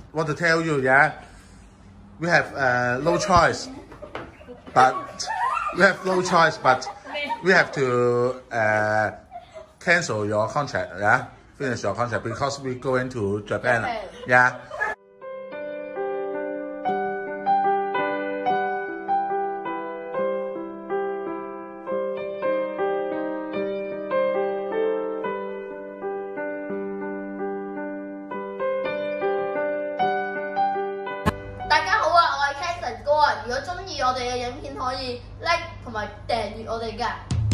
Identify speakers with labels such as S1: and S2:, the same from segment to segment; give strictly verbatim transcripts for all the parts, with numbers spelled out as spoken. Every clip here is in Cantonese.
S1: want to tell you, yeah, we have uh, no choice, but we have no choice, but we have to uh, cancel your contract, yeah, finish your contract because we going to Japan, yeah.
S2: 大家好啊，我係 Kenson 哥啊！如果中意我哋嘅影片，可以 like 同埋訂閱我哋㗎。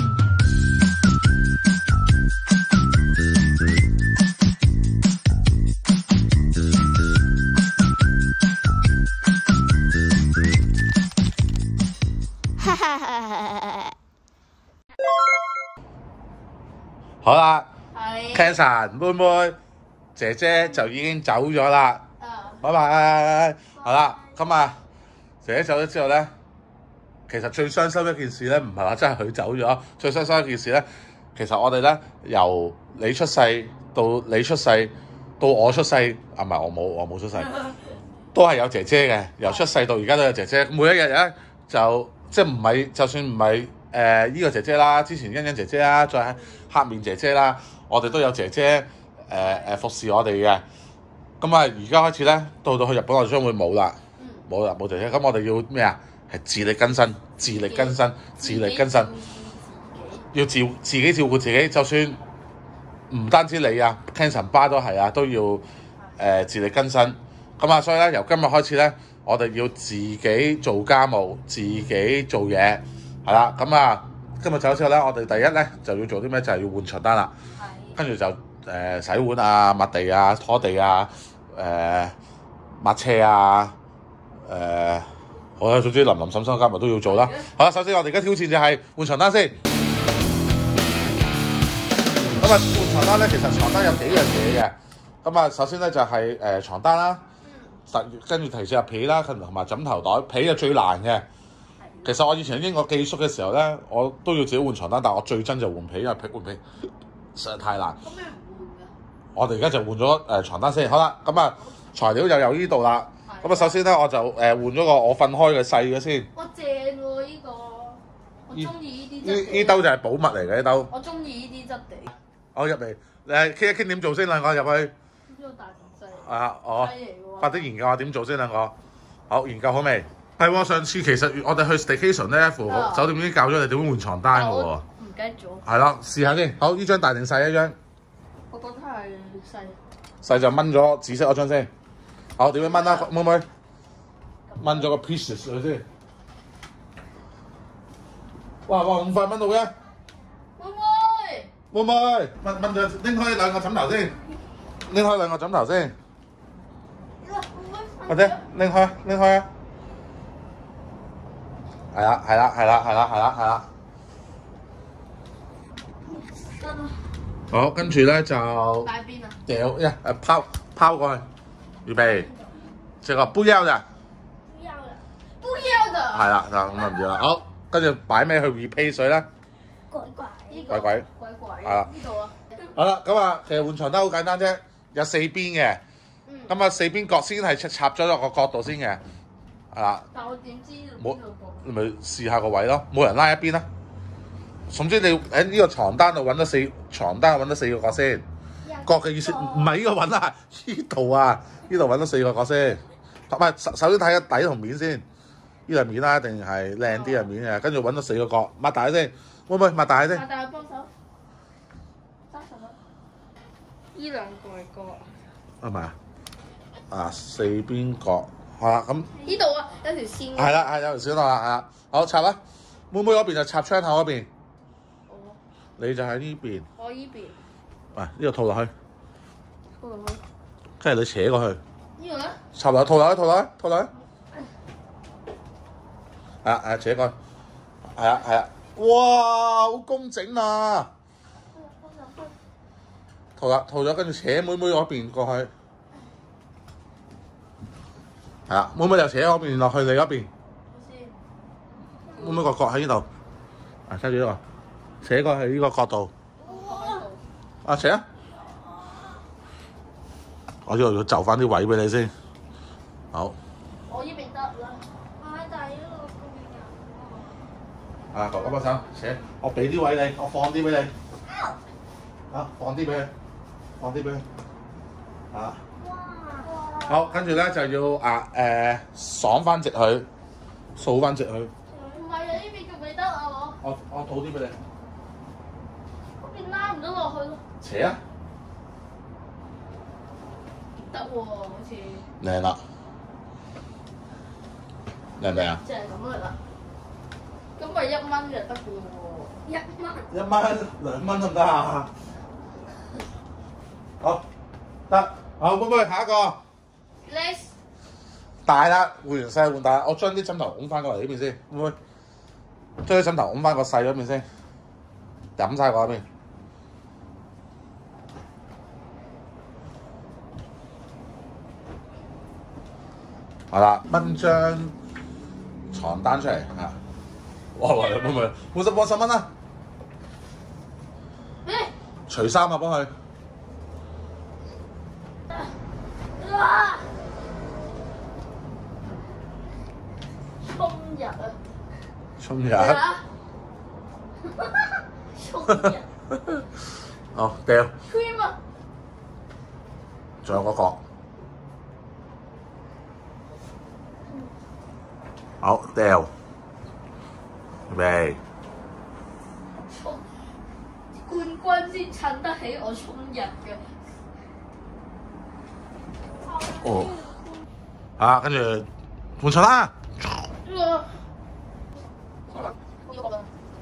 S1: 好啦
S2: 係。
S1: Kenson 妹妹姐姐就已經走咗啦。拜拜，好啦，咁啊，姐姐走咗之後咧，其實最傷心一件事咧，唔係話真係佢走咗，最傷心一件事咧，其實我哋咧由你出世到你出世到我出世，啊唔係我冇我冇出世，都係有姐姐嘅，由出世到而家都有姐姐，每一日咧就即係唔係就算唔係誒依個姐姐啦，之前欣欣姐姐啦，再係黑面姐姐啦，我哋都有姐姐誒誒、呃、服侍我哋嘅。咁啊，而家開始咧，到到去日本我哋將會冇啦，冇啦冇姐姐。咁我哋要咩啊？係自力更生，自力更生，自力更生，要照自己照顧自己。就算唔單止你啊 ，Kenson 爸都係啊，都要誒、呃、自力更生。咁啊，所以咧由今日開始咧，我哋要自己做家務，自己做嘢，係啦。咁啊，今日走之後咧，我哋第一咧就要做啲咩？就係、是、要換床單啦。跟住就誒、呃、洗碗啊、抹地啊、拖地啊。誒、呃、抹車啊，誒、呃、好啦，總之林林沈沈加埋都要做啦。好啦，首先我哋而家挑戰就係換床單先。咁啊，換床單咧，其實床單有幾樣嘢嘅。咁啊，首先咧就係、是、誒、呃、床單啦，跟住提示入被啦，同埋枕頭袋。被係最難嘅。其實我以前喺英國寄宿嘅時候咧，我都要自己換床單，但係我最憎就換被，因為被換被實在太難。我哋而家就換咗誒床單先，好啦，咁啊材料就有呢度啦。咁啊首先咧我就誒、呃、換咗個我瞓開嘅細嘅先。
S2: 哇正喎呢個，我中意呢啲質地。
S1: 呢兜就係寶物嚟嘅呢兜。
S2: 我中意呢啲質地。
S1: 我入嚟誒傾一傾點做先兩個入去。
S2: 呢個大同細。
S1: 啊我快啲研究下點做先兩個。好研究好未？係喎，上次其實我哋去 staycation 咧，符酒店已經教咗你點換床單嘅喎。
S2: 唔記得咗。係
S1: 啦，試下先。好，呢張大定細一張？
S2: 我覺得係細。
S1: 細就掹咗紫色嗰張先。好，點樣掹啊？妹妹掹咗個 pieces 佢先。哇哇咁快掹到嘅？
S2: 妹妹。
S1: 妹妹，掹掹咗拎開兩個枕頭先，拎開兩個枕頭先。或者拎開拎開啊！係啦係啦係啦係啦係啦係啦。
S2: 得啦。
S1: 好，跟住咧就
S2: 擺邊啊？
S1: 掉一誒拋拋過去，預備，這個不要的，
S2: 不要的，不要的。
S1: 係啦，就咁就唔要啦。好，跟住擺咩去 replace 水咧？
S2: 鬼鬼呢個。
S1: 鬼鬼。
S2: 鬼鬼。
S1: 係啦。
S2: 呢度啊。
S1: 好啦，咁啊，其實換床單好簡單啫，有四邊嘅，咁啊四邊角先係插咗落個角度先嘅，係啦。
S2: 但我點知邊
S1: 冇，
S2: 度過？
S1: 你咪試下個位咯，冇人拉一邊啦。總之你喺呢個床單度揾到四床單揾到四個角先，角嘅意思唔係呢個揾啊，呢度啊，呢度揾到四個角先。唔係首首先睇個底同面先，呢度面啦，定係靚啲嘅面嘅，跟住揾到四個角，擘大先，會唔會擘大先？
S2: 擘大幫手，三十蚊。呢兩個係角。
S1: 係咪啊？啊四邊角，係啦咁。
S2: 呢度啊，有條線。
S1: 係啦，係有條線啦，係啦。好插啦，妹妹嗰邊就插窗口嗰邊。你就喺呢邊，
S2: 我依邊，
S1: 喂呢度套落去，
S2: 套落去，
S1: 跟住你扯過去，
S2: 呢個咧，
S1: 插落去，套落去，套落去，套落去，係啊係啊，扯過去，係啊係啊，哇好工整啊！套啦套咗，跟住扯妹妹嗰邊過去，係啊，妹妹又扯嗰邊落去你嗰邊，妹妹個角喺呢度，啊揸住呢個。扯過去呢個角度，啊扯啊！我呢度要就翻啲位俾你先， 好。
S2: 我呢邊得啦。
S3: 唉，但係呢個咁樣
S1: 啊，哥哥幫手扯，我俾啲位你，我放啲俾你。啊，放啲俾佢，放啲俾佢。啊。
S3: 哇！
S1: 好，跟住咧就要啊誒爽翻直佢，掃翻直佢。
S2: 唔係啊，呢邊仲未得啊我。
S1: 我我倒啲俾你。
S2: 嗰邊拉唔到落去咯。
S1: 扯啊！
S2: 得喎，好似。
S1: 靚啦。靚唔靚啊？
S2: 就係咁噶啦。咁咪一蚊就得嘅喎。
S3: 一蚊。
S1: 一蚊兩蚊得唔得啊？好，得，好，妹妹下一個。
S2: Let's。
S1: 大啦，換完細換大，我將啲枕頭拱翻過嚟呢邊先，妹妹。將啲枕頭拱翻個細嗰邊先，飲晒嗰邊。好啦，掹張床單出嚟嚇。哇哇，妹妹，五十八十蚊啦。
S2: 咩？
S1: 除衫啊，幫佢。
S2: 啊！衝日啊！
S1: 沖日。
S2: 衝日。
S1: 好，掉。
S2: cream 啊！
S1: 仲有嗰個。好，掉。預備。
S2: 冠軍先襯得起我衝日嘅。
S1: 哦。啊，跟住換床啦。好啦。
S2: 呢個啦。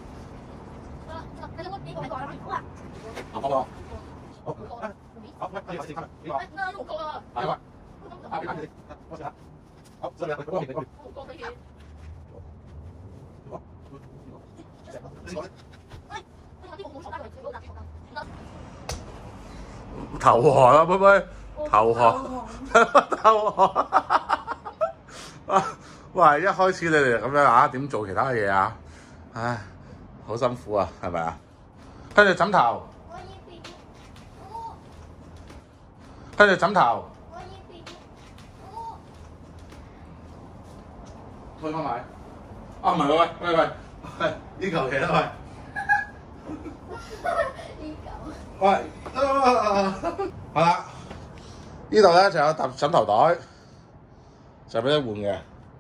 S3: 你有冇俾我講啊？好啊。
S1: 好，好，好。好，好，喂，可以開始開，呢個。
S2: 嗱，六個啊。
S1: 係啊，啊，俾翻你，開始啦。好，上嚟，嗰邊，嗰邊。
S2: 六個俾佢。
S1: 投降啊，妹妹！投降，投降！喂，一開始你哋咁樣啊，點做其他嘢啊？唉，好辛苦啊，係咪啊？跟住枕頭，
S3: 我要變。哦。
S1: 跟住枕頭，
S3: 我要變。哦。
S1: 推翻埋。啊，唔係喂喂喂喂，呢嚿嘢啦喂。喂，好啦，呢度咧就有揼枕頭袋，就俾你換嘅。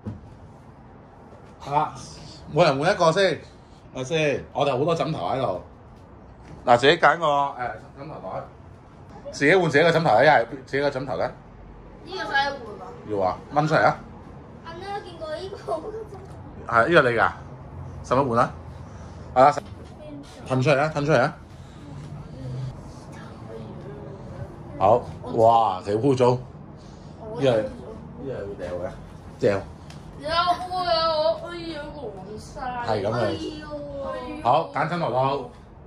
S1: 啊，每人換一個先，係咪先？我哋好多枕頭喺度。嗱，自己揀個誒枕頭袋，自己換自己個枕頭咧，一係自己個枕頭咧。
S2: 呢個使換啊？
S1: 要啊，掹出嚟啊！
S3: 阿媽見過呢個。
S1: 係呢個你㗎，使乜換啊？係啦，褪出嚟啊！褪出嚟啊！好，哇，幾污糟！呢個呢個會掉嘅，掉。
S2: 有啊！我哎呀，黃晒。
S1: 係咁嘅。好，揀枕頭套。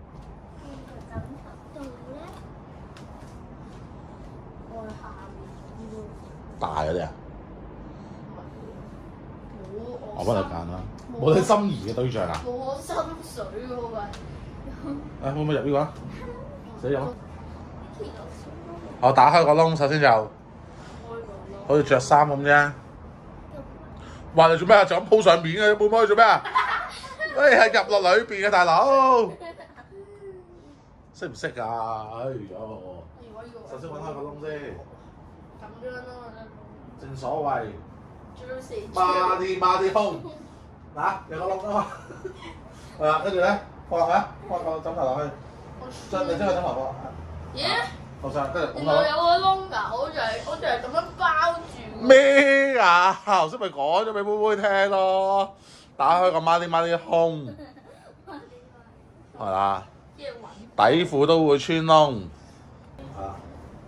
S1: 大嗰啲啊？我幫你揀啦。冇你心儀嘅對象啊？
S2: 冇我心水喎喂！
S1: 誒，可唔可以入呢個啊？死咗。我打開個窿，首先就好似着衫咁啫。哇！你做咩啊？就咁鋪上面嘅，妹妹做咩啊？誒係入落裏邊嘅大佬，識唔識㗎？哎呀！首先揾開個窿先。
S2: 咁樣咯。
S1: 正所謂孖啲孖啲空，嗱有個窿啊嘛。係啦，跟住咧放落去啊，放個枕頭落去，將你將個枕頭放。
S2: 咦？
S1: 放上，跟住
S2: 原來有個窿㗎，我就係我就係咁樣包住。
S1: 咩啊？頭先咪講咗俾妹妹聽咯，打開個孖啲孖啲空，係啦，底褲都會穿窿。啊！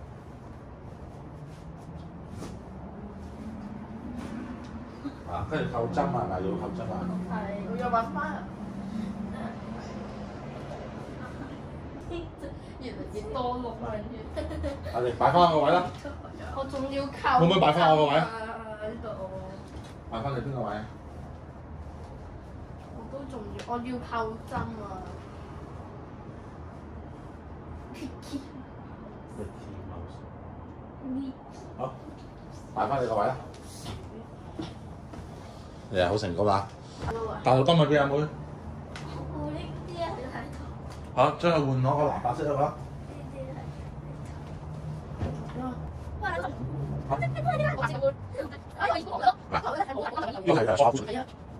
S1: 啊，跟住扣針啊，係咪要扣針啊？
S2: 係，我要揾翻。越嚟越多窿啊！
S1: 我哋擺翻個位啦。
S2: 我仲要扣。
S1: 可唔可以擺翻我個位啊？
S2: 喺度。
S1: 擺翻你邊個位啊？
S2: 我都仲要，我要扣針啊！
S1: 好，擺翻你個位啦。 你係好成功啦！大陸金喺邊啊妹？
S3: 我呢啲喺度。
S1: 好，將佢換攞個藍白色得啦。呢個係誒水。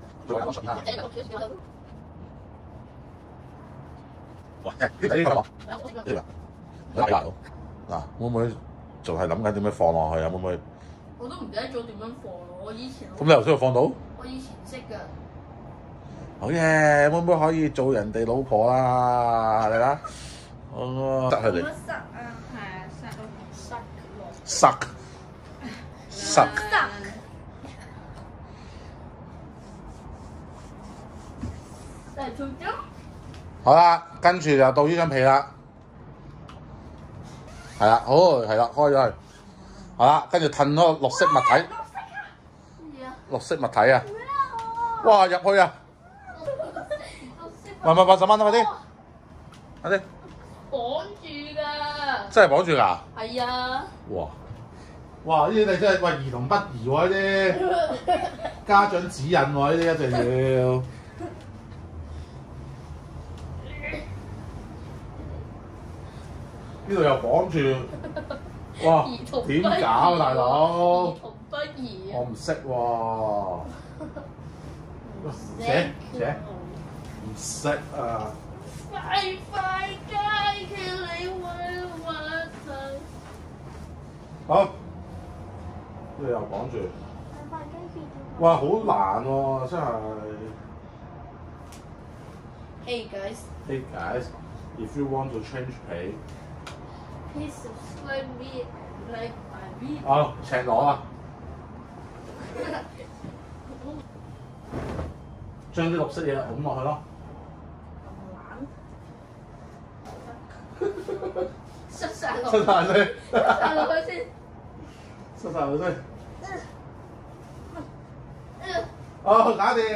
S1: 哇！誒呢個呢個呢個嗱，會唔會仲係諗緊點樣放落去啊？會唔會？
S2: 我都唔記得咗點樣放咯，我以前
S1: 咁你頭先放到？
S2: 我以前識㗎。
S1: 好嘢，妹妹可以做人哋老婆啦，嚟啦！哦，塞佢哋。
S3: 塞啊，係啊，塞咯，塞咯。
S1: 塞。塞。
S3: 塞。
S2: 嚟做咗。
S1: 好啦，跟住就到呢張被啦。係啦，好，係啦，開咗佢。好啦，跟住褪嗰個綠色物體。
S2: 乜嘢啊？
S1: 綠色物體啊！哇，入去啊！喂喂，八十蚊啊，快啲！快啲！
S2: 綁住㗎。
S1: 真係綁住㗎？
S2: 係啊。
S1: 哇！哇！呢啲你真係喂兒童不宜喎，呢啲家長指引喎，呢啲一定要。呢度又綁住，哇！點搞啊，大佬？
S2: 兒童不宜啊！
S1: 我唔識喎。寫寫唔識啊！
S2: 快快解決你委屈。
S1: 好，呢度又綁住。哇！好難喎，真係。
S2: Hey guys.
S1: Hey guys, if you want to change pay.
S2: Please subscribe me and like my video.
S1: 好，赤裸啊！將啲綠色嘢拱落去咯。
S2: 塞晒落。
S1: 塞晒佢先。
S2: 塞晒落去先。
S1: 塞晒佢先。哦，搞掂！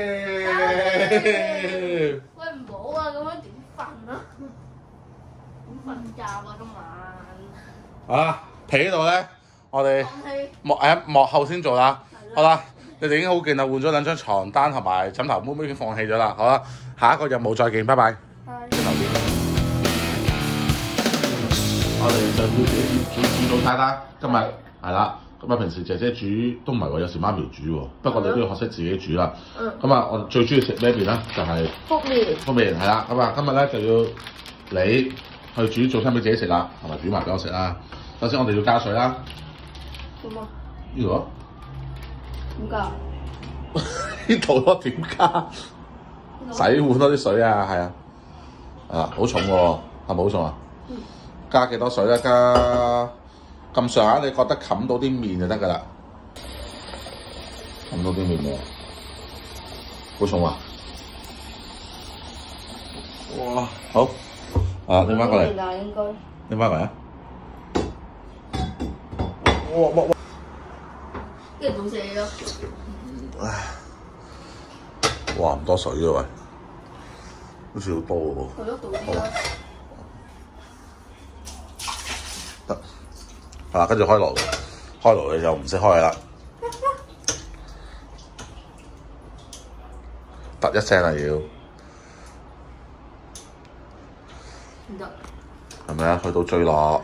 S2: 喂，唔好啊，咁樣點瞓啊？點瞓覺啊？今晚。
S1: 啊，被呢度咧，我哋幕誒幕後先做啦。好啦，你哋已經好勁啦，換咗兩張床單同埋枕頭，妹妹已經放棄咗啦。好啦，下一個任務再見，拜拜。我哋就要自己煮煮早餐啦。今日係啦，咁啊平時姐姐煮都唔係喎，有時媽咪煮喎。不過你都要學識自己煮啦。咁啊，我最中意食咩麵咧？就係
S2: 福麵。福
S1: 麵係啦。咁啊，今日咧就要你去煮早餐俾自己食啦，同埋煮埋俾我食啦。首先我哋要加水啦。
S2: 點啊？
S1: 呢度啊？
S2: 點加？
S1: 呢度咯，點加？洗碗多啲水啊，係啊。啊，好重喎，係咪好重啊？嗯。加幾多水咧？加咁上下，你覺得冚到啲麵就得㗎啦。冚到啲麵喎，好重啊！哇，好，啊拎翻過嚟，
S2: 應該
S1: 拎翻過嚟啊！哇哇哇！
S2: 跟住倒瀉咯。
S1: 唉，哇唔多水嘅喂，好似好多喎。
S2: 係咯，倒啲啦。
S1: 得，係啦，跟住開爐，開爐你就唔識開啦。突一聲啊要，
S2: 唔得。
S1: 係咪啊？去到最落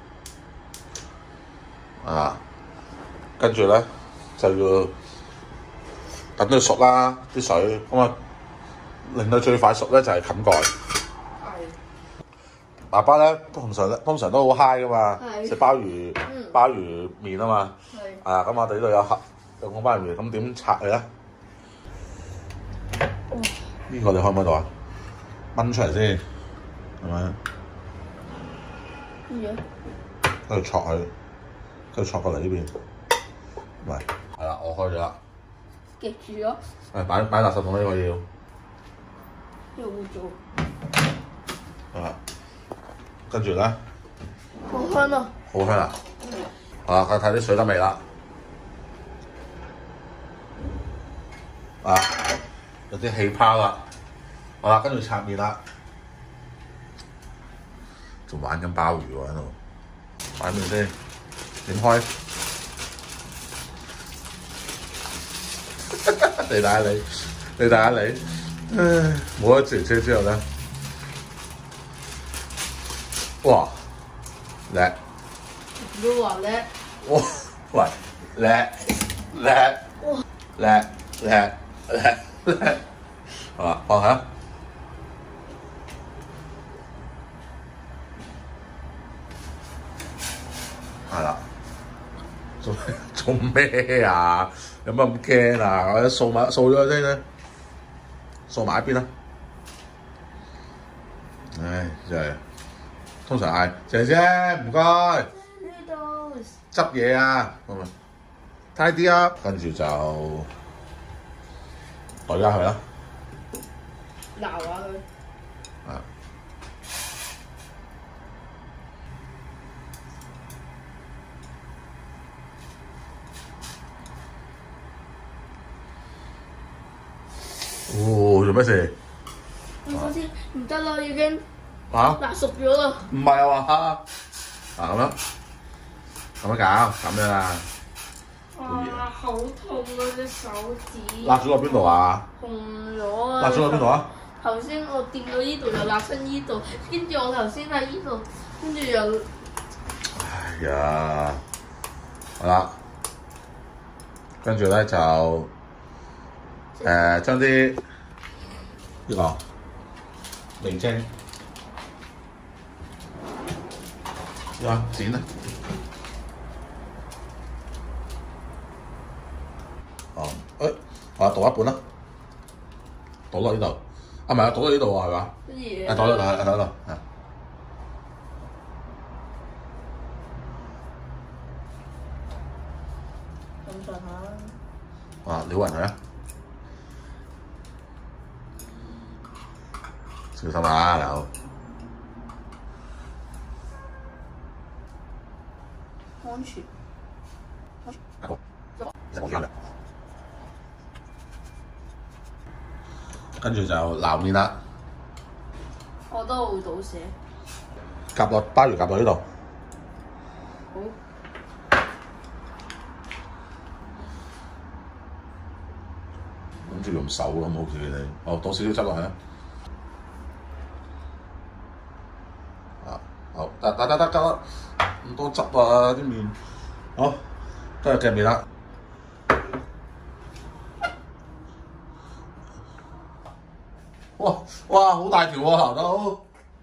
S1: 啊，跟住咧就要等佢熟啦啲水，咁啊令到最快熟咧就係冚蓋。爸爸咧通常咧通常都好 high 噶嘛，食鮑魚、嗯、鮑魚麵啊嘛，啊咁我哋呢度有盒有個鮑魚麵，咁點拆佢咧？呢、嗯、個你開唔開到啊？掹出嚟先，係咪？
S2: 乜嘢？
S1: 跟住戳佢，跟住戳過嚟呢邊，唔係，係啦，我開咗啦。
S2: 夾住咗。
S1: 係擺擺垃圾桶呢個要。
S2: 要污糟。
S1: 啊！跟住咧，
S2: 好香啊！
S1: 好香啊！啊，睇睇啲水得未啦？啊，有啲氣泡啦。好啦，跟住拆麵啦，仲玩緊鮑魚喎喺度。擺麵先，點開？ 你睇下你，你睇下你，唉，冇咗姐姐之後咧，哇，叻！
S2: 你話叻？
S1: 哇，喂，叻叻叻叻叻叻，好啦，放下。係啦，做做咩啊？有乜咁驚啊？我掃埋掃咗先啦，掃埋一邊啦。唉，真係通常嗌姐姐唔該，執嘢啊，咁啊，tidy up，跟住就袋翻佢啦。
S2: 鬧下佢。
S1: 啊。哦，做咩事？
S2: 我首先唔得啦，已經
S1: 嚇？
S2: 嗱熟咗啦。
S1: 唔係啊嘛，啊咁樣，咁樣搞，咁樣啊？
S2: 哇，好痛啊！隻手指。
S1: 辣咗落邊度啊？
S2: 紅咗啊！
S1: 辣咗落邊度啊？
S2: 頭先我掂到呢度又辣親呢度，跟住我頭先喺呢度，跟住又。
S1: 哎呀，好啦，跟住咧就誒將啲呢個味精，呀剪啦，哦，誒，我倒一半啦，倒落呢度，啊唔係啊，倒落呢度喎係嘛？
S2: 乜嘢？
S1: 啊倒落，倒落，倒落，啊。
S2: 咁上下。
S1: 啊，撩勻佢啊！小心啊，劉。
S2: 安全。
S1: 好，冇嘢啦。跟住就撈面啦，
S2: 我都會倒瀉。
S1: 夾落鮑魚夾落呢度。
S2: 好。
S1: 諗住用手咁好似你，哦，倒少少汁落去啊！啊，好，得得得得得啦，咁多汁啊啲麵，好，都係嘅麵啦。哇哇，好大條喎頭都，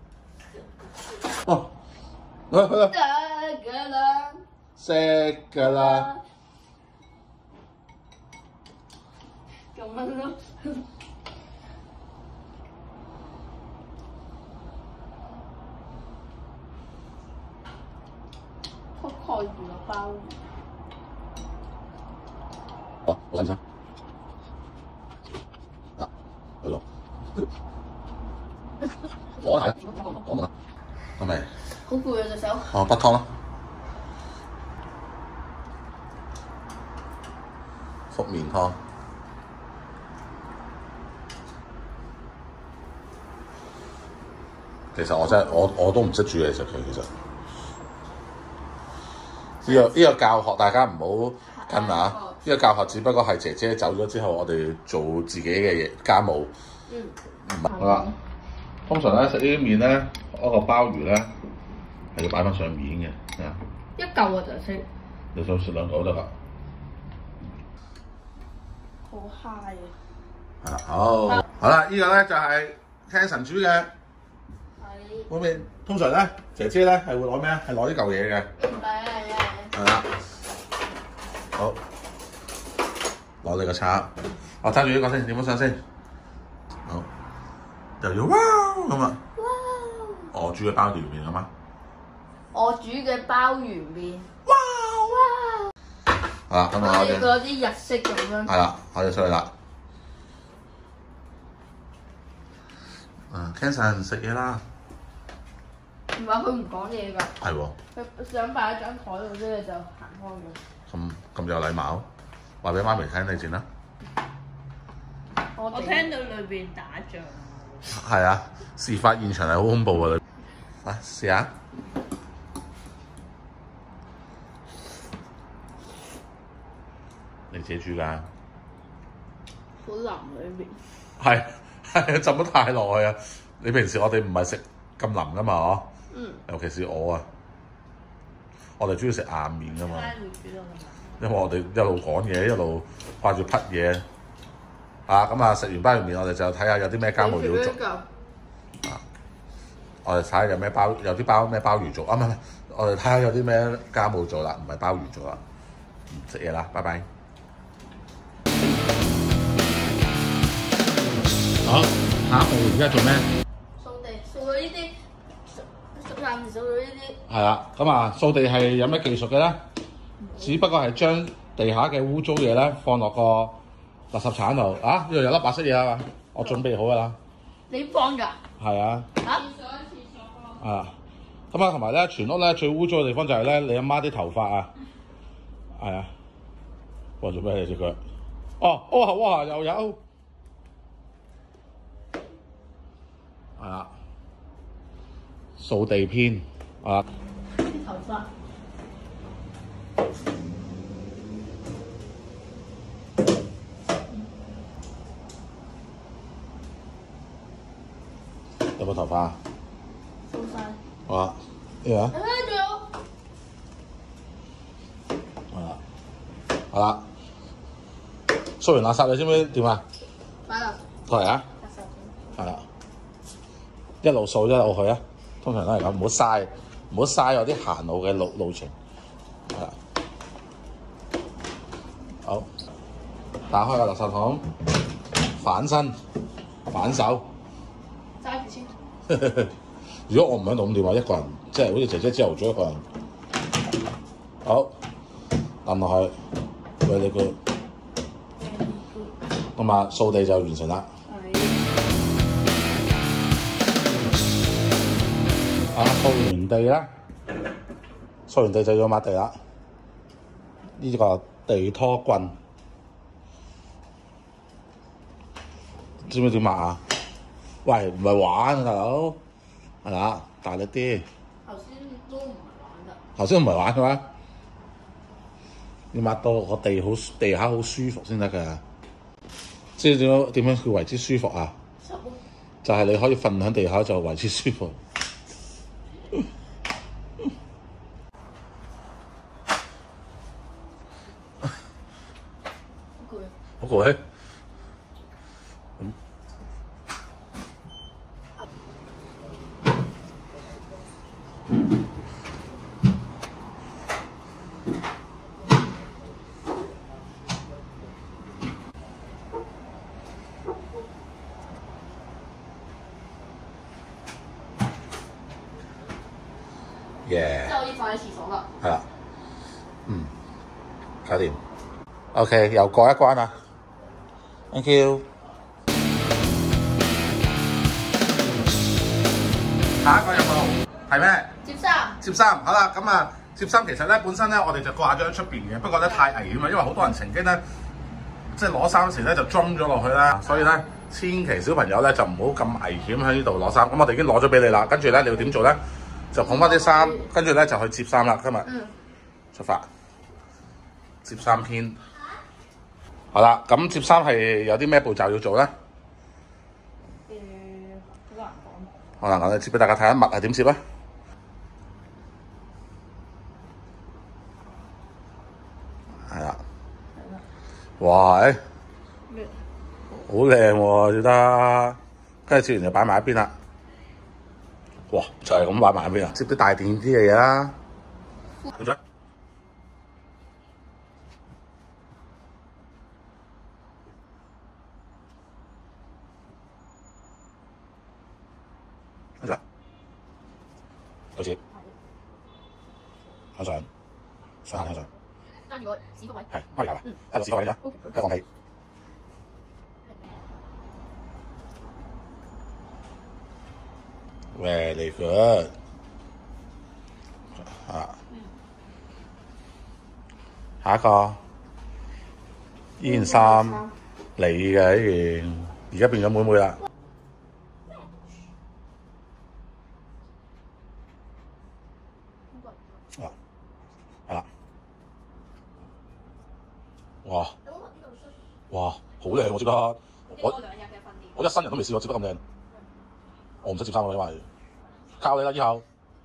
S1: 哦，去去啦，
S2: 得㗎啦。
S1: 識㗎啦。
S2: 咁樣咯。覆蓋住個鮑魚。
S1: 哦，我等陣。啊，去咯。我係，我問啦，係咪？
S2: 好攰啊隻手。
S1: 哦，北湯啦。福麵湯。其實我真係我我都唔識煮嘢食佢其實。呢、個呢、個教學大家唔好跟啊！呢、個教學只不過係姐姐走咗之後，我哋做自己嘅嘢家務。
S2: 嗯。
S1: 唔係好啦。通常咧食呢啲麵咧，嗰個鮑魚咧係要擺翻上面嘅，啊。
S2: 一嚿我就識。
S1: 你想食兩嚿都得㗎。
S2: 好 high 啊！
S1: 啊好，好啦，呢個咧就係聽神煮嘅。碗麵通常咧，姐姐咧係會攞咩啊？係攞呢嚿嘢嘅。
S2: 係啊係啊
S1: 係啦。好，攞你個叉。我揸住呢個先，點樣上先？好，又要哇咁啊！
S2: 哇！
S1: 我煮嘅鮑魚麵啊嘛。
S2: 我煮嘅鮑魚麵。
S1: 哇
S2: 哇！
S1: 好啦，咁我
S2: 我哋嗰啲日式咁樣。
S1: 係啦，我哋出去啦。啊 ，Kenson 食嘢啦。
S2: 唔係佢唔講嘢㗎。
S1: 係喎。
S2: 佢想擺喺張台度，之後就行開咗。
S1: 咁咁有禮貌，話俾媽咪聽你剪啦。
S3: 我聽到裏邊打仗。
S1: 係啊，事發現場係好恐怖啊！啊，試下。你自己煮㗎？
S2: 好腍裏邊。
S1: 係係浸得太耐啊！你平時我哋唔係食咁腍噶嘛嗬？
S2: 嗯。
S1: 尤其是我啊，我哋中意食硬面噶嘛。
S3: 拉會煮到咁啊！
S1: 因為我哋一路講嘢，一路掛住匹嘢。啊，咁啊，食完鮑魚麵，我哋就睇下有啲咩家務要做。啊，我哋睇下有咩鮑，有啲鮑咩鮑魚做啊？唔係唔係，我哋睇下有啲咩家務做啦，唔係鮑魚做啦。食嘢啦，拜拜。好，下一步而家做咩？
S2: 掃地，掃到呢啲，暫時掃到呢啲。
S1: 係啦，咁啊，掃地係有咩技術嘅咧？只不過係將地下嘅污糟嘢咧放落個垃圾鏟度。啊，呢度有粒白色嘢啊嘛，我準備好㗎啦。
S2: 你放㗎？
S1: 係啊。
S2: 嚇？
S3: 廁所廁所
S1: 啊，咁啊，同埋咧，全屋咧最污糟嘅地方就係咧，你阿媽啲頭髮啊，係啊，哇！做咩你隻腳？哦，哇哇又有，係啦，掃地篇啊，
S2: 啲頭髮。
S1: 有冇頭髮啊？
S2: 掃晒。
S1: 好啊，呢個啊，
S2: 誒，仲有。
S1: 係啦，好啦，掃完垃圾你知唔知點啊？
S2: 擺落
S1: 過嚟啊！
S2: 垃圾桶。
S1: 係啦，一路掃一路去啊！通常都係咁，唔好嘥，唔好嘥我啲行路嘅路路程。係啦，好，打開個垃圾桶，反身反手。
S2: 揸住先。
S1: 如果我唔喺度咁點啊？一個人即係好似姐姐朝頭早一個人。好，撳落去，very good。咁啊，掃地就完成啦。啊，掃完地啦，掃完地就要抹地啦。呢個地拖棍，知唔知點抹啊？喂，唔係玩啊，大佬，係啦，大力啲。
S2: 頭先都唔係玩㗎。
S1: 頭先唔係玩嘅咩？要抹到個地好地下好舒服先得㗎。即係點樣點樣叫為之舒服啊？就係你可以瞓喺地下就為之舒服。好攰。嗯。耶！
S2: 即係可以放喺廁所啦。
S1: 係啦，嗯，搞掂。OK，又過一關啦。Thank you。下一個任務係咩？
S2: 接衫。
S1: 接衫，好啦，咁啊，接衫其實咧本身咧我哋就掛咗喺出邊嘅，不過咧太危險啦，因為好多人曾經咧即係攞衫時咧就裝咗落去啦，所以咧千祈小朋友咧就唔好咁危險喺呢度攞衫。咁我哋已經攞咗俾你啦，跟住咧你要點做咧？就捧翻啲衫，跟住咧就去接衫啦。今日
S2: 嗯。出
S1: 發，接衫篇。好啦，咁接衫係有啲咩步驟要做咧？
S2: 誒，好難講。
S1: 好難講，你接俾大家睇下襪係點接啊？係啦。哇！誒，好靚喎，接得。跟住接完就擺埋一邊啦。哇！就係咁擺埋一邊啊！接啲大件啲嘅嘢啦。點啫？點啫？好似向上，上向上。
S2: 跟住個指腹位。
S1: 係，幫你搞啦。喺度指腹位啫，一放氣。Very good。啊，下一個呢件衫你嘅呢件，而家變咗妹妹啦。啊，係啦。哇！ 哇，好靚喎！即刻，我
S3: 兩日嘅訓練。
S1: 我一生人都未試過接得咁靚。我唔使接衫喎，因為靠你啦以後。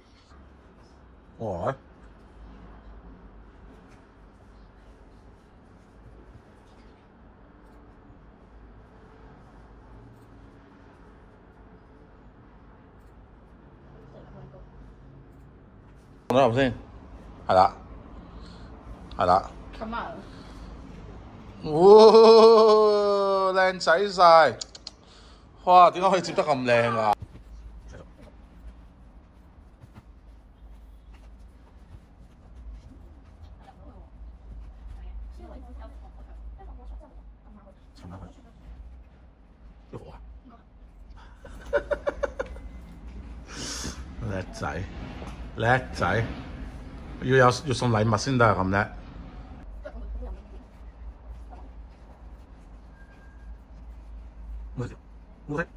S1: 哇！講咗先，係啦，係啦。
S2: 咁啊！
S1: 哇，靚仔晒！哇，點解可以接得咁靚啊？叻仔，叻仔，要有要送禮物先得咁叻。烏色，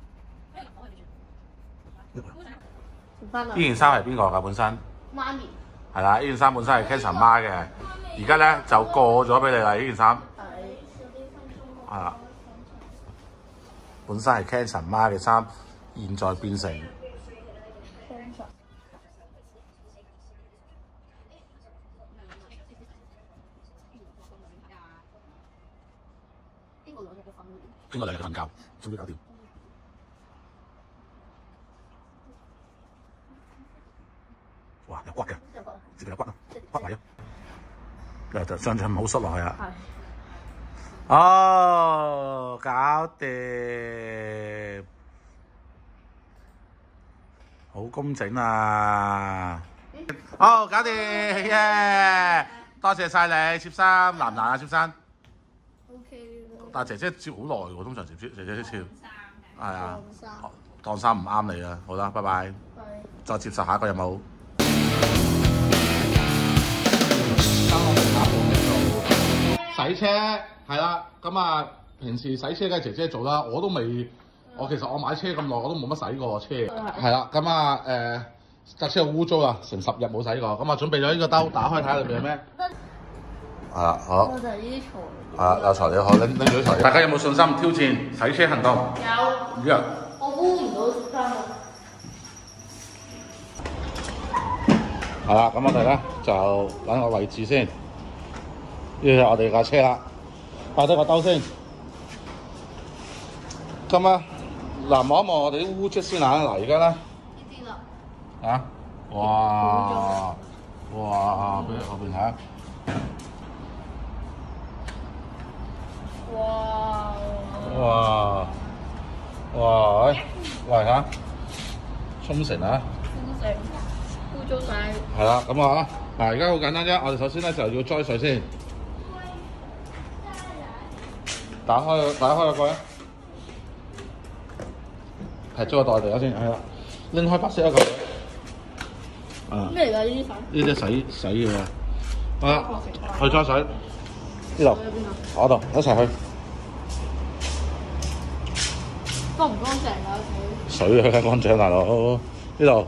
S1: 呢件衫係邊個㗎？本身
S2: 媽咪。
S1: 係啦，呢件衫本身係 Kenson 媽嘅，而家咧就過咗俾你啦。呢件衫係啦，本身係 Kenson 媽嘅衫，現在變成經過兩日嘅瞓覺，終於搞掂。哇！有骨嘅，接有骨啊，骨位啊，誒就上場唔好塞落去啊。係。哦，搞掂，好工整啊！好，搞掂，耶！多謝晒你，攝衫難唔難啊？攝衫？
S2: OK 咯。
S1: 但係姐姐接好耐喎，通常姐姐姐姐接，係啊，當衫唔啱你啊，好啦，拜拜，再接受下一個任務。今日下一步做洗車，係啦，咁啊，平時洗車梗係姐姐做啦，我都未，我其實我買車咁耐，我都冇乜洗過車，係啦，咁啊誒架車好污糟啊，成十日冇洗過，咁啊準備咗呢個兜，打開睇下裏邊有咩。係啦，好。
S2: 我就係呢啲材料。
S1: 係啦，有材料，好拎拎住啲材料。大家有冇信心挑戰洗車行動？
S2: 有。
S1: 約。
S2: 我污唔到衫啊！
S1: 係啦，咁我哋咧就揾個位置先。呢係我哋架車啦，擺低個兜先。咁啊，嗱望一望我哋啲污漬先啊！嗱，而家咧。
S2: 呢啲啦。
S1: 啊！哇！哇！俾後邊睇下。
S2: 哇！
S1: 哇！哇！喂，喂嚇，沖繩啊！
S2: 沖繩污糟晒。
S1: 係啦，咁啊，嗱，而家好簡單啫。我哋首先咧就要裝水先，打開個打開個蓋，係裝個袋嚟先，係啦，拎開白色一個。啊！
S2: 咩嚟㗎？呢啲粉？
S1: 呢啲洗洗嘅啊！好啦，去裝水。 呢度，我度一齊去。
S2: 乾唔乾淨啊水？
S1: 水啊，乾淨大佬。呢度。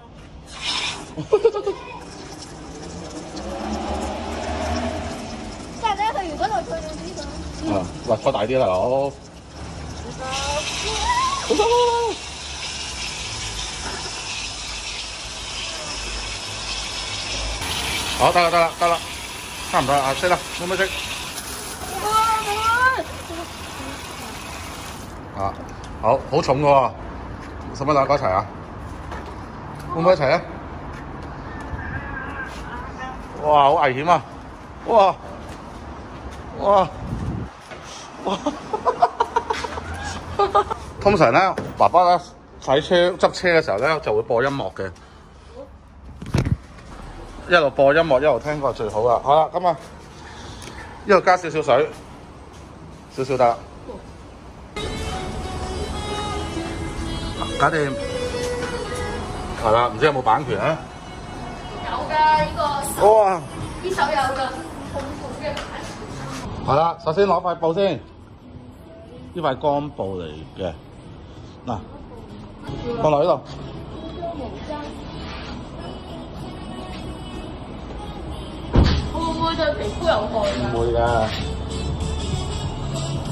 S2: 但係咧，佢如果落去到呢度，
S1: 啊，喂，開大啲啦，大佬。好，得啦，得啦，得啦。 差唔多啦，識啦，冇乜識。啊，好好重嘅喎，使唔使兩個一齊啊？會唔會一齊啊？哇，好危險啊！哇，哇，哇！通常咧，爸爸咧洗車執車嘅時候咧，就會播音樂嘅。 一路播音樂一路聽歌最好啦。好啦，咁啊，一路加少少水，少少得啦。搞掂。係啦，唔知有冇版權啊？
S2: 有㗎，呢個手。
S1: 哇！
S2: 呢手有㗎，痛苦嘅版權。
S1: 係啦，首先攞塊布先，呢塊乾布嚟嘅。嗱，放落呢度。
S2: 會唔會對皮膚有害㗎？
S1: 唔會㗎。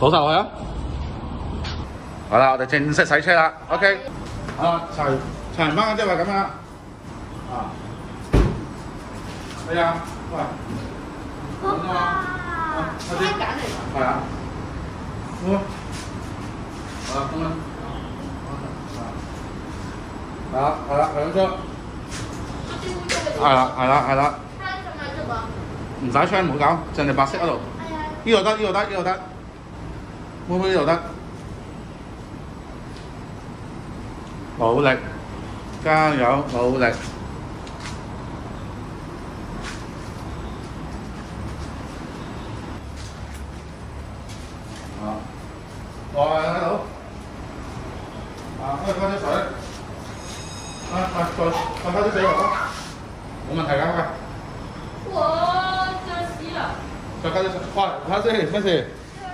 S1: 倒晒落去啊！好啦，我哋正式洗車啦。OK。啊，齊齊完翻即係話咁樣啦。啊。係啊，喂。
S2: 哇！番梘嚟㗎。
S1: 係啊。好。好啦，咁啦。係啦，係啦，兩張。係啦，係啦，係啦。唔使槍，唔好搞，淨係白色嗰度。呢度得，呢度得，呢度得。妹妹呢度得。努力，加油，努力。啊，來喺度。啊，開翻啲水。啊啊，再再開啲水落咯。冇問題㗎，喂。
S3: 哇！着屎啦！
S1: 再加啲水，喂，睇下先，咩事？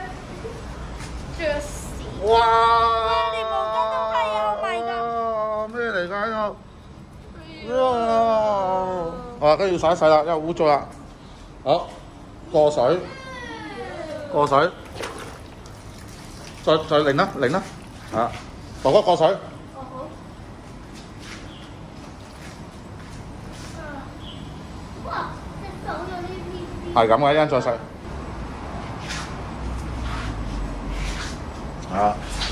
S2: 着屎！
S1: 哇！
S3: 你毛巾都係啊，Oh my god！
S1: 咩嚟㗎呢個？哇！啊，跟住洗一洗啦，因為污糟啦。好，過水，過水，再再擰啦，擰啦，啊，哥哥過水。
S2: 哦好。哇！隻手有啲黏黏。
S1: 係咁嘅，一陣再洗。啊！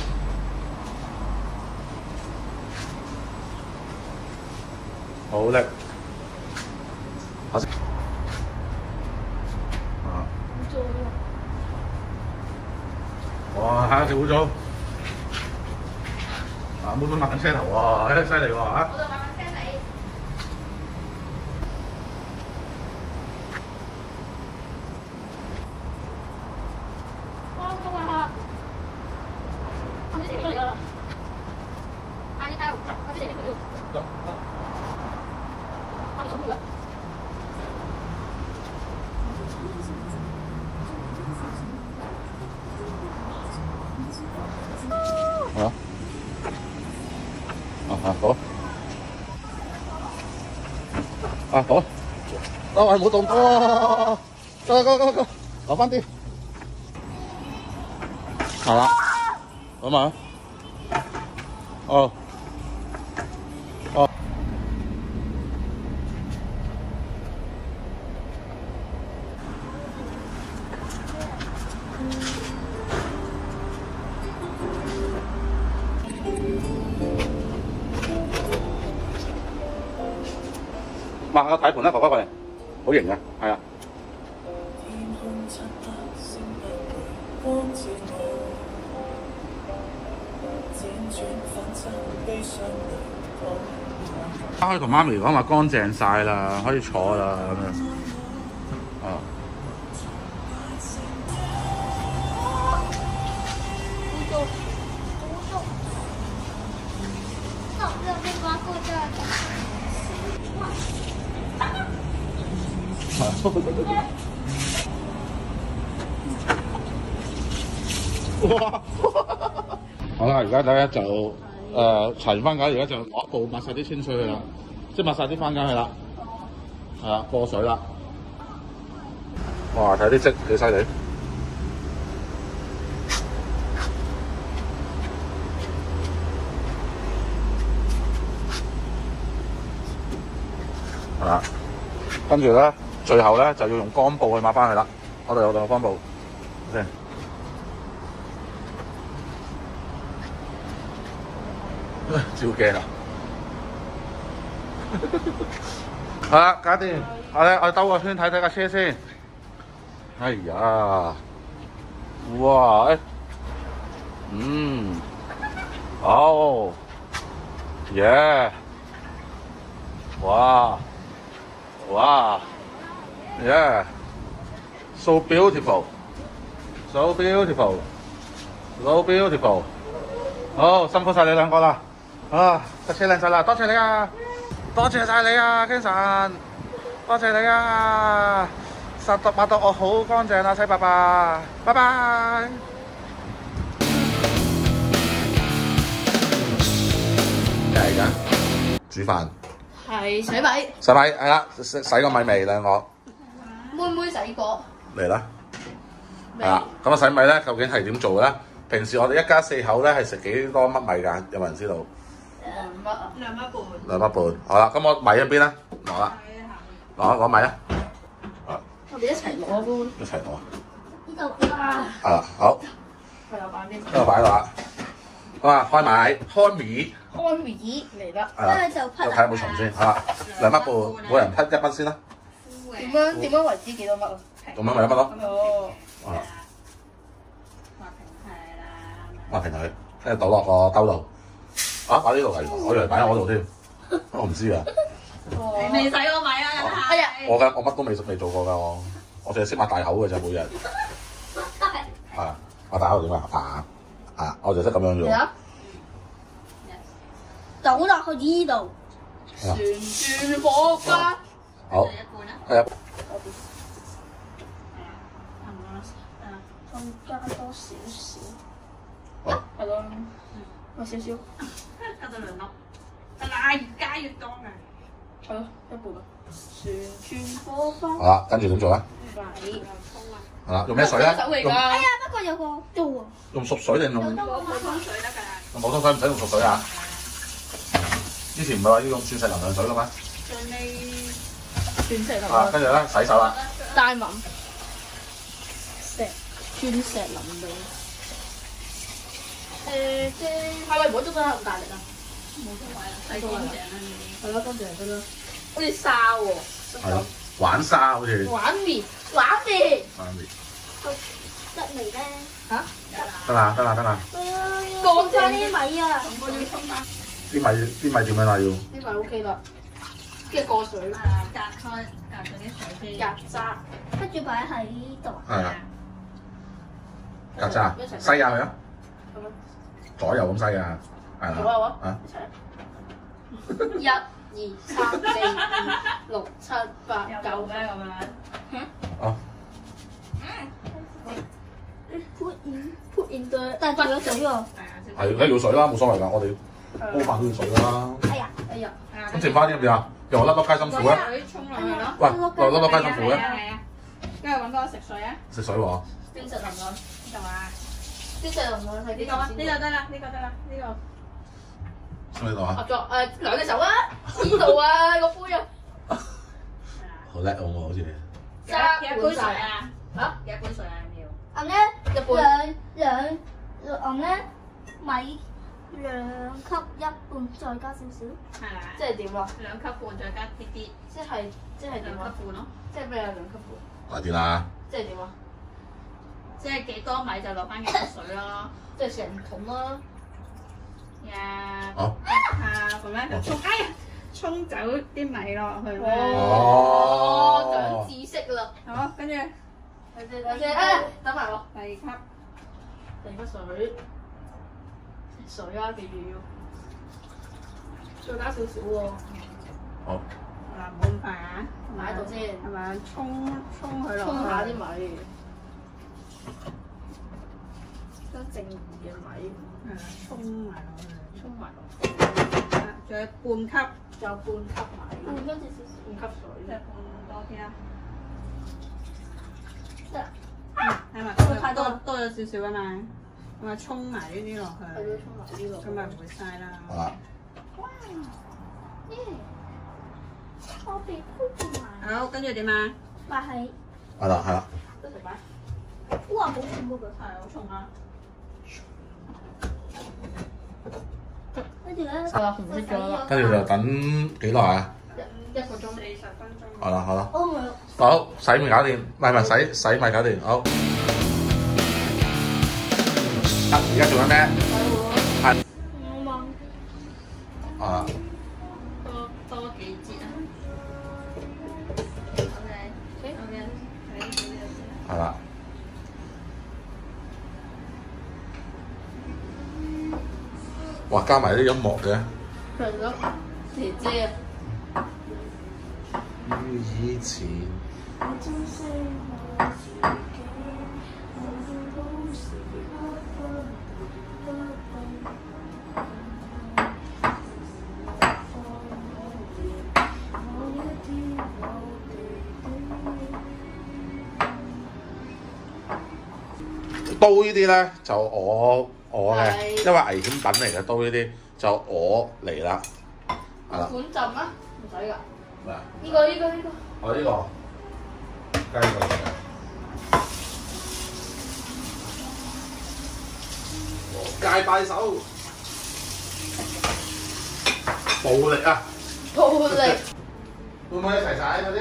S1: 好叻！好先。啊！
S2: 污糟喎！
S1: 哇！睇下條污糟。啊！妹妹抹緊車頭喎，誒犀利喎嚇！
S2: 我就買緊車仔。哇！咁啊！我哋食咗嚟㗎啦。啊！你睇我，我哋食咗嚟。我哋食咗嚟。
S1: 好啊！啊啊好！啊好！啊喂，唔好動多！go go go go！留翻啲。係啦，咁啊，哦，哦，抹下個底盤啦，哥哥過嚟，好型啊，係啊。可以同媽咪講話乾淨晒啦，可以坐啦咁樣。啊！
S2: 污糟，污糟。那我这被刮过这儿的。
S1: 哇！好啦，而家咧就誒搽完番梘，而家就攞布抹晒啲清水去啦，即係抹晒啲番梘去啦，係啦，過水啦。哇！睇啲漬幾犀利。係啦，跟住咧，最後咧就要用乾布去抹翻佢啦。我度有度乾布，先。照鏡啊！好啦，搞掂。我哋我哋兜個圈睇睇架車先。哎呀！哇！誒，嗯，哦，耶！哇！哇！耶 ！So beautiful, so beautiful, so beautiful。好，辛苦晒你兩個啦！啊，架車靚晒啦，多謝你啊！多謝晒你啊 ，Kenson， 多謝你啊！殺到抹到我好乾淨啦，西伯伯，拜拜。咩嚟㗎？煮飯。
S2: 係洗米。
S1: 洗米係啦，洗洗個米未兩個。
S2: 妹妹洗過。
S1: 嚟啦！ 係啦，咁啊洗米咧，究竟係點做咧？平時我哋一家四口咧係食幾多粒米㗎？有冇人知道？
S2: 兩乜啊？
S3: 兩蚊半。
S1: 兩粒半。好啦，咁我米一邊咧，攞啦，攞攞米啊！
S2: 我哋一齊攞杯。
S1: 一齊攞。
S2: 呢度啊。
S1: 啊，好。
S2: 佢又擺邊？
S1: 呢個擺喺度啦。好啊，開米，開米。
S2: 開米嚟啦。
S1: 係啦。
S2: 就
S1: 睇下有冇蟲先。好啦，兩粒半，每人滗一蚊先啦。
S2: 點樣點樣為之幾多乜啊？
S1: 咁樣咪一蚊咯。
S2: 哦。
S1: 啊。
S3: 畫平係啦。
S1: 畫平佢，跟住倒落個兜度。啊，擺呢度嚟，我以為擺喺我度添。我唔知啊。
S3: 你未洗過米啊？
S2: 哎呀！
S1: 我嘅我乜都未未做過㗎我，我淨係識擘大口嘅啫，每日。係啊，擘大口點啊？啊啊！我就識咁樣做。
S2: 倒落去呢度。旋轉火花。
S1: 好。係啊。
S2: 再加多少少。
S1: 好。
S2: 係咯。有少少。
S3: 加到兩粒。得啦，越加越多㗎。
S2: 係咯，一半啊。旋轉火花。
S1: 好啦，跟住點做咧？
S2: 米。
S1: 係啦，用咩水咧？用
S2: 哎呀，不過有個刀啊。
S1: 用熟水定用？用
S3: 普通水得㗎啦。
S1: 普通水唔使用熟水啊？之前唔係話要用鑽石能量水嘅咩？
S3: 最尾
S2: 鑽石能
S1: 啊，
S2: 量。
S1: 跟住咧洗手啦。
S2: 大文。石鑽石能量。誒即係咪唔好捉得咁大力啊？
S3: 冇所謂啦，洗乾淨啦呢啲。
S2: 係咯，乾淨就得啦。好似沙喎。
S1: 係咯，玩沙好似。
S2: 玩面，玩面。
S1: 玩面。
S2: 得嚟咧。嚇？
S1: 得啦，得啦，得啦。
S2: 乾翻啲米啊！
S3: 我要沖翻。
S1: 啲米啲米點樣啊？要？
S2: 啲米 OK 啦。跟住過水。
S3: 啊，隔開隔咗啲水先。
S2: 曱甴。跟住擺喺呢度。
S1: 係啊。曱甴啊！篩下佢啊！左右咁篩啊！係啦。
S2: 左右啊！
S1: 啊！
S2: 一、二、三、四、五、六、七、八、九
S3: 咩咁樣？
S1: 哦。
S2: Put in put in the，但係仲有水喎。
S1: 係，梗係要水啦，冇所謂㗎，我哋煲飯都要水啦。
S2: 哎呀，哎呀。
S1: 咁剩翻啲點啊？用粒粒雞心苦啊！
S3: 水沖落去咯。
S1: 喂，落粒粒雞心苦咧？
S3: 係啊。跟住揾多個食水啊。
S1: 食水喎。
S2: 鑽石能量。
S3: 呢度啊。
S2: 鑽石能量係
S3: 呢個啊，呢個得啦，呢個得啦，呢個。
S1: 喺呢度啊！
S2: 合作誒，兩隻手啊！呢度啊，個杯啊。
S1: 好叻喎，好似你。
S2: 揸
S3: 幾多杯水啊？
S2: 嚇？
S3: 幾多杯水啊？要。
S2: 咁咧，兩兩咁咧米兩級一半，再加少少。
S3: 係啦。
S2: 即係點啊？
S3: 兩級半再加啲啲。
S2: 即係即係點
S3: 兩級
S2: 啊？
S3: 半咯。
S2: 即係咩啊？兩級半。
S1: 快啲啦！
S2: 即係點啊？
S3: 即係幾多米就落翻幾多水咯。
S2: 即係成桶啦。
S3: 呀。
S1: 好。
S3: 啊，咁樣就沖，哎呀，沖走啲米落去啦。
S2: 哦，長知識啦。
S3: 好，跟住
S2: 等先等先，誒，等埋我。
S3: 第二級。
S2: 第二級水。水啊，記住要。再加少少喎。
S1: 好。
S3: 嗱，冇咁快啊。
S2: 擺喺度先。
S3: 係咪？沖沖佢落去。
S2: 沖下啲米。將剩餘嘅米。
S3: 係啦，沖埋落去。
S2: 沖埋落去。
S3: 啊，仲有半級。
S2: 仲有半級米。半跟住少少。半級水。
S3: 即係半多啲啦。
S2: 得。
S3: 係咪？多多咗少少啊嘛。咁啊，沖埋呢啲落去。
S2: 係咯，沖埋呢度。
S3: 咁咪唔會嘥啦。
S1: 好啦。
S2: 哇！耶！我被鋪埋。
S3: 好，跟住點啊？
S2: 擺喺。
S1: 係啦，係啦。
S2: 一齊擺。哇！好重嗰個。
S3: 係好重啊！
S2: 跟住咧，係啦，紅色咗啦。
S1: 跟住就等幾耐啊？
S2: 一個鐘。
S3: 四十分鐘。
S1: 好啦，好啦。
S2: 哦，
S1: 好，洗米搞掂，唔係唔係洗洗米搞掂，好。啊，而家做緊咩？係。
S2: 我望。
S1: 啊。
S3: 多多幾節啊 ？OK OK，睇呢啲就先。
S1: 係啦。哇！加埋啲音樂嘅。
S2: 係咯，姐姐。
S1: 於以前。 刀呢啲咧就我我嘅，
S2: 係
S1: 因為危險品嚟嘅刀呢啲就我嚟啦，係啦。
S2: 管浸啊？唔使㗎。
S1: 咩啊？
S2: 呢個呢個呢個。
S1: 我呢個雞個嚟嘅。戒拜手，暴力啊！
S2: 暴力。
S1: 會唔會一齊晒嗰啲？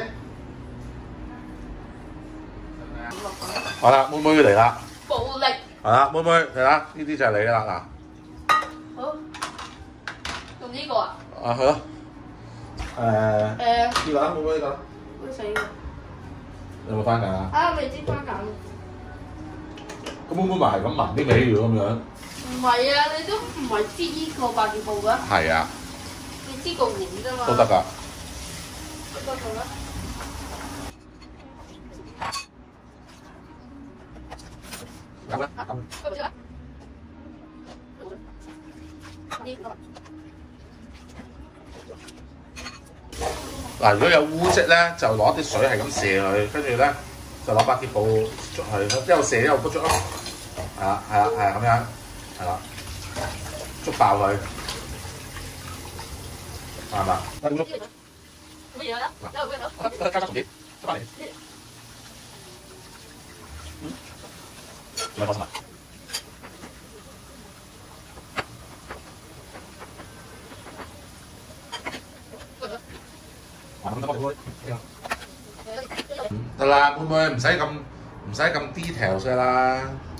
S1: 好啦，妹妹嚟啦。
S2: 暴力。
S1: 係啦，妹妹嚟啦，呢啲就係你啦
S2: 好。用呢個啊？
S1: 嗱。啊，係咯。誒。
S2: 誒。
S1: 呢個啦，妹妹呢個啦。
S2: 會死㗎。
S1: 有冇番梘啊？
S2: 啊，未知番梘。
S1: 咁妹妹咪係咁聞啲味咁樣。
S2: 唔係啊，你都唔係知呢個百潔布㗎。
S1: 係啊。
S2: 你知個碗啫嘛。
S1: 都得㗎。
S2: 得㗎啦。
S1: 咁啦，咁。嗱，如果有污漬咧，就攞啲水係咁射佢，跟住咧就攞百潔布捽佢，一路射一路捽咯。係啦，係啦，係咁樣，係啦，捽爆佢，係嘛？
S2: 乜嘢啊？
S1: 嗱，加加重點，出翻嚟。嗯，唔係放心啊。得啦，妹妹唔使咁唔使咁 detail 嘅啦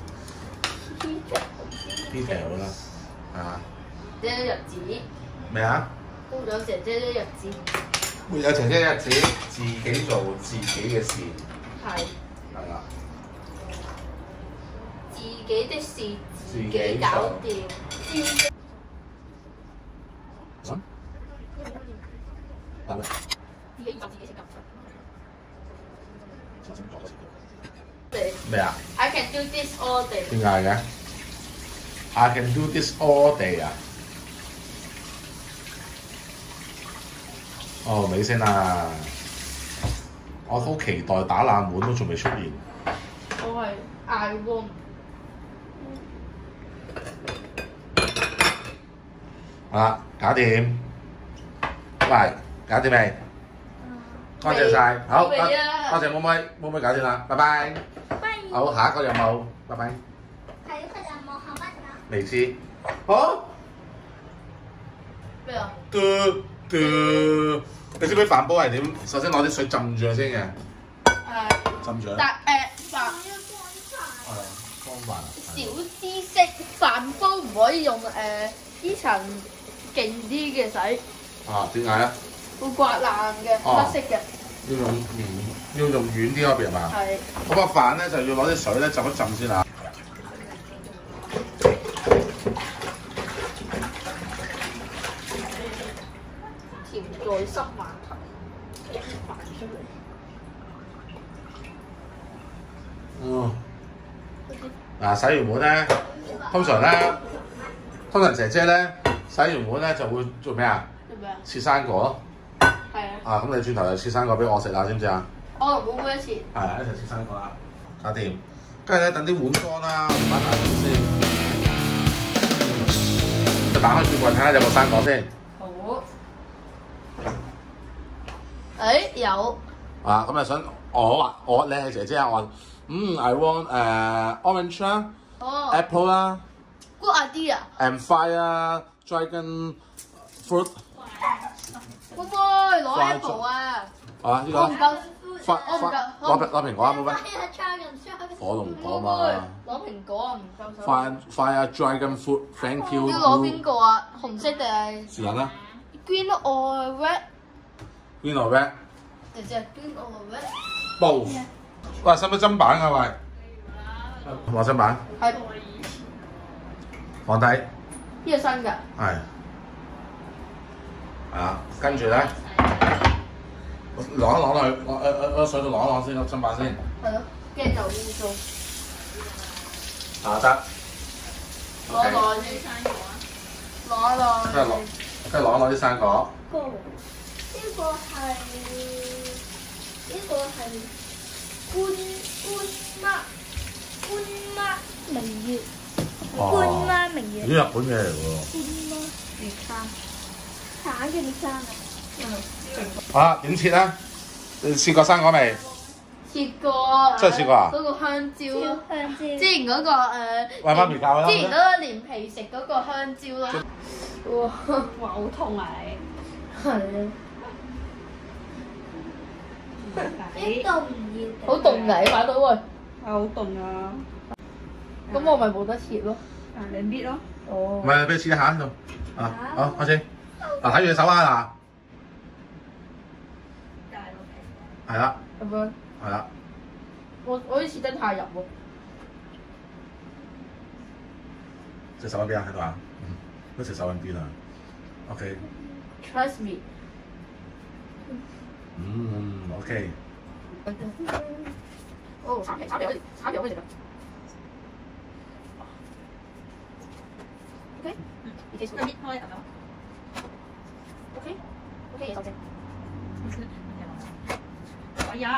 S1: ，detail 啦，啊！
S2: 姐姐日子。
S1: 咩啊？
S2: 都有姐姐的日子。
S1: 沒有姐姐日子，自己做自己嘅事。
S2: 係。
S1: 係啦。
S2: 自己的事自己搞掂。
S1: 什？係咪？
S2: 自己做自己食㗎。
S1: 咩啊
S2: ？I can do this all day。
S1: 點解嘅 ？I can do this all day 啊！哦，尾先啊！我好期待打冷門都仲未出現。
S2: 我係 I want。
S1: 好啦，搞掂。喂，搞掂未？多謝晒，好，多多謝妹妹，妹妹搞掂啦，拜拜。好，下一個任務，拜拜。
S2: 下一個任務係乜啊？
S1: 未知。好。
S2: 咩啊？
S1: 嘟嘟，你知唔知飯煲係點？首先攞啲水浸住佢先嘅。
S2: 係。
S1: 浸住。
S2: 但誒飯。
S1: 係光飯。
S2: 小知識，飯煲唔可以用誒呢層勁啲嘅洗。
S1: 啊？點解咧？
S2: 會刮爛嘅，甩色嘅。
S1: 要用軟，要用軟啲嗰邊係嘛？
S2: 係。
S1: 嗰個飯咧就要攞啲水咧浸一浸先啊。
S2: 甜在濕饅頭，飯出嚟。
S1: 嗯。嗱，洗完碗咧，通常咧，通常姐姐咧洗完碗咧就會做咩啊？
S2: 做咩啊？
S1: 切生果咯。
S2: 係啊。
S1: 啊，咁你轉頭就切生果俾我食啦，知唔知啊？
S2: 我同妹妹一次。
S1: 係啊，一齊切生果啦，搞掂。跟住咧等啲碗乾啦，擺埋先。就打開雪櫃睇下有冇生果先。
S2: 好。誒有。
S1: 啊，咁啊想我話我你係姐姐啊，我話嗯 I want 誒 orange 啦，apple 啦
S2: ，good idea。
S1: and fire dragon fruit。
S2: 妹妹攞 apple 啊！
S1: 啊，呢個。
S2: 我唔夠。
S1: 花
S2: 我唔夠。
S1: 攞攞蘋果啊，妹妹。火龍果嘛。
S2: 攞蘋果啊，唔夠手。
S1: Fire fire dragon fruit，thank you。
S2: 要攞邊個啊？紅色定係？
S1: 是但啦。
S2: Green or red？
S1: Green or red？
S2: 姐姐 ，green or red？
S1: Both。喂，使唔使砧板啊？喂。攞砧板。
S2: 係。
S1: 放低。
S2: 呢個新㗎。
S1: 係。啊，跟住咧，攞一攞落去，攞誒誒誒水度攞一攞先，砧板先。
S2: 係咯，驚就污糟。
S1: 啊得。
S2: 攞落啲生果啊！攞落。
S1: 跟住攞，跟住攞一攞啲生果。
S2: 個呢個係呢個係官官乜官乜官媽名
S1: 啲
S2: 嘢。
S1: 日本嘢嚟喎。
S3: 月餐，
S2: 橙嘅生啊！
S1: 好啦，點切咧？你試過生果未？
S2: 切過。
S1: 真係試過啊
S2: 嗰個香蕉咯，
S4: 香蕉。
S2: 之前嗰個誒，
S1: 喂媽咪教啦。
S2: 之前嗰個連皮食嗰個香蕉咯。哇！
S3: 哇好痛啊你！
S2: 係啊，
S4: 呢度唔要。
S2: 好凍㗎，你買到喂。
S3: 啊好凍啊！
S2: 咁我咪冇得切咯。
S3: 啊你搣咯。
S2: 哦
S1: 唔。係，俾你試一下喺度。啊，好開始。嗱，睇住隻手啊
S3: 大佬皮。
S1: 嗱，係啦，
S2: 咁樣，
S1: 係啦。
S2: 我我啲切得太入喎。
S1: 隻手喺邊啊？喺度啊？嗯，嗰隻手喺邊啊 ？OK。
S2: Trust me。
S1: 嗯，OK。
S2: 哦，橙皮，橙皮可以，橙皮可以食㗎。OK。嗯，你幾時
S3: 搣開係咪？
S2: ？OK。OK，嘢收正。
S3: 可以啦。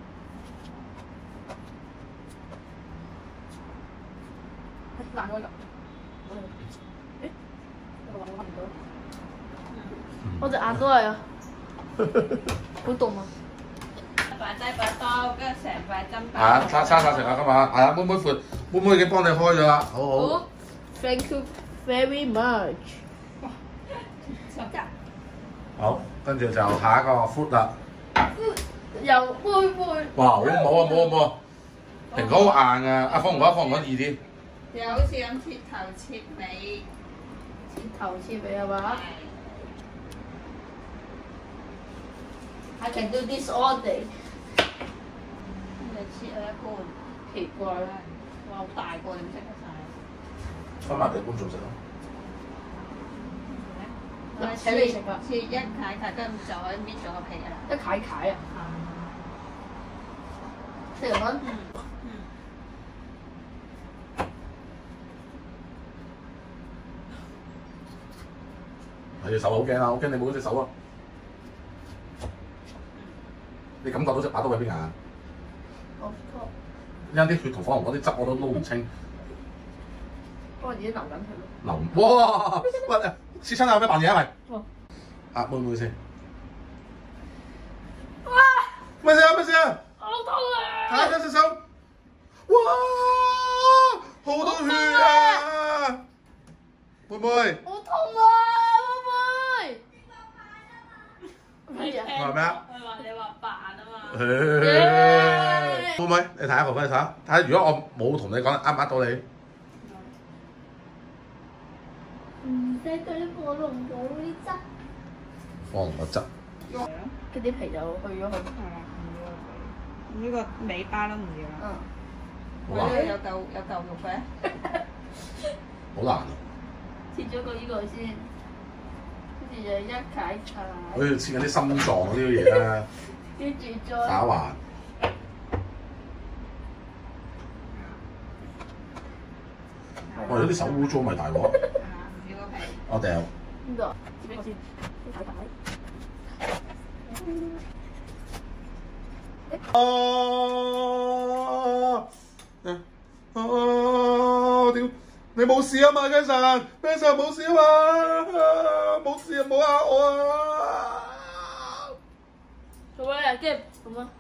S2: 爛咗㗎。誒？我話我揾唔到。我隻眼都係啊。好凍啊！
S3: 擺低把刀，跟住成塊針
S1: 係啊，沙沙沙食啊，今日係啊，妹妹款，妹妹已經幫你開咗啦，好好。
S2: 好 ，Thank you very much。
S1: 好，跟住就下一個 food 啦。
S2: 又妹妹。
S1: 哇，好冇啊冇啊冇啊！蘋果好硬啊，阿方唔覺得方唔覺得易啲？
S3: 又好似咁切頭切尾。
S2: 切頭切尾係嘛？I can do this all day。
S3: 你切咗一半，
S2: 奇怪啦，
S3: 哇好大個點食得晒？
S1: 分埋俾觀眾食咯。
S2: 請你食啊！
S3: 切一塊塊，跟住就可以搣咗個皮啦。
S2: 一塊塊啊！四十蚊。
S1: 我隻手好驚啊！我驚你冇嗰隻手啊！你感覺到隻把刀喺邊啊？因啲血同火龍果啲汁我都撈唔清。
S2: 我自己流緊佢咯。
S1: 流哇！喂，切親啊！有咩扮嘢啊？咪
S2: 哇！
S1: 啊，妹妹先。
S2: 哇！
S1: 咩事啊？咩事啊？
S2: 好痛啊！
S1: 睇下隻手。哇！好多血啊！妹妹。
S2: 好痛啊！妹妹。咩嘢？
S1: 話咩啊？
S3: 佢話你話扮啊嘛。
S1: 妹妹，你睇下婆婆你睇下，睇下如果我冇同你講，呃唔呃到你？
S4: 唔使嗰啲火龍果嗰啲汁。
S1: 火龍果汁。
S2: 佢啲皮就去咗去。
S3: 係啊，唔要佢。呢個尾巴都唔要啦。
S2: 嗯。
S1: 好難，
S3: 有嚿有嚿肉嘅。
S1: 好難啊！
S2: 切咗個呢個先，跟住就一解
S1: 好似切緊啲心臟嗰啲嘢咧，
S2: 跟住再
S1: 打橫。哇！有啲手污糟咪大鑊。
S3: 係啊，唔要個皮。
S1: 我掉。
S2: 邊度啊？切俾我先，先解解。
S1: 啊！啊！屌！你冇事啊嘛，Jason？Jason 冇事啊嘛？冇事啊，冇呃我啊！
S2: 做咩啊？跟住咁啊？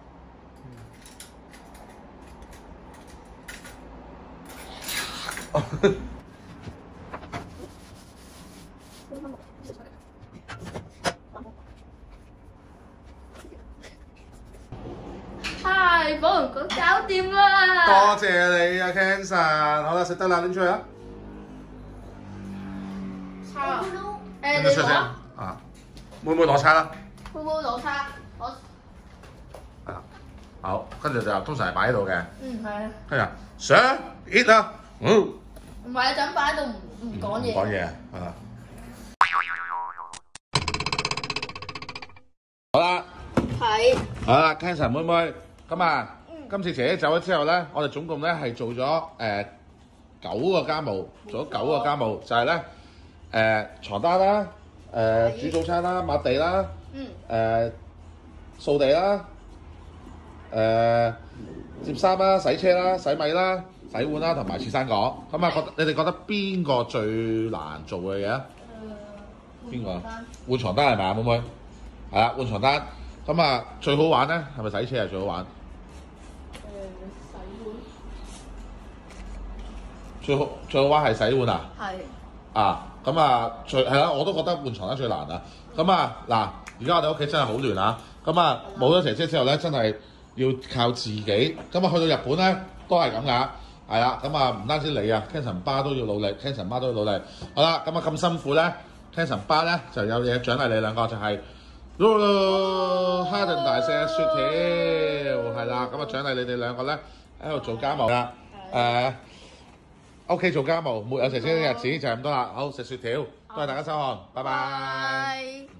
S2: 係，火龍果搞掂啦！
S1: 多謝你啊，Kenson。好啦，食得啦，拎出去啊！
S2: 叉。誒，
S1: 拎出去先
S2: 你攞啊！
S1: 啊！妹妹攞叉啦。
S2: 妹妹攞叉，我
S1: 係啦。好，跟住就通常係擺喺度嘅。
S2: 嗯係啊。
S1: 跟住上 eat 啊！嗯。
S2: 唔係啊，就咁擺喺度唔唔講嘢。
S1: 唔講嘢係啦。好啦。
S2: 係。
S1: 好啦，Kenson 妹妹，咁啊，今次姐姐走咗之後咧，我哋總共咧係做咗誒九個家務，做咗九個家務，就係咧誒床單啦，誒煮早餐啦，抹地啦，
S2: 嗯。
S1: 誒掃地啦，誒摺衫啦，洗車啦，洗米啦， 洗碗啦，同埋切生果。咁啊，覺得你哋覺得邊個最難做嘅嘢啊？邊個啊？換床單係咪啊，妹妹？係啦，換床單。咁啊，最好玩咧，係咪洗車係最好玩？誒、
S2: 洗碗。
S1: 最好最好玩係洗碗啊！
S2: 係。
S1: 啊，咁啊，最係啦，我都覺得換床單最難啊。咁啊，嗱，而家我哋屋企真係好亂啊。咁啊，冇咗姐姐之後咧，真係要靠自己。咁啊，去到日本咧都係咁噶。係啦，咁啊唔單止你啊 ，Kenson 爸都要努力 ，Kenson 爸都要努力。好啦，咁啊咁辛苦咧 ，Kenson 爸咧就有嘢獎勵你兩個，就係、是、哈頓大隻雪條，係啦，咁啊獎勵你哋兩個咧喺度做家務啦。誒屋企做家務，沒有姐姐嘅日子就係咁多啦。好，食雪條，多謝大家收看，拜拜。